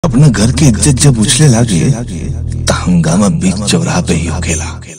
अपना घर के इज्जत जब उछले लागे त हंगामा बीच चौराहा पे ही होखेला।